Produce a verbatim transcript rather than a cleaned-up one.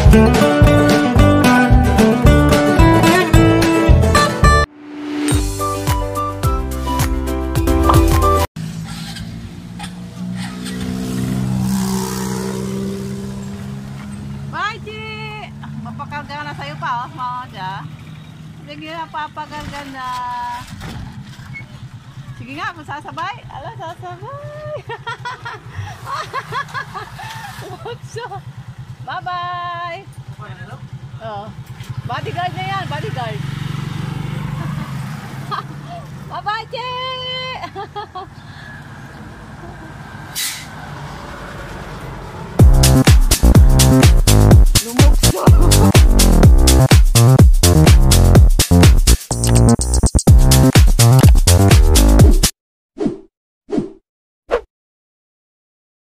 Mapakarga na sa'yo pa, oh, mga dya. Sige nga, papakarga na. Sige nga, kung sasabay. Ala, sasabay. Bye-bye. Oh, bodyguard na yan, bodyguard. Bye-bye, Che!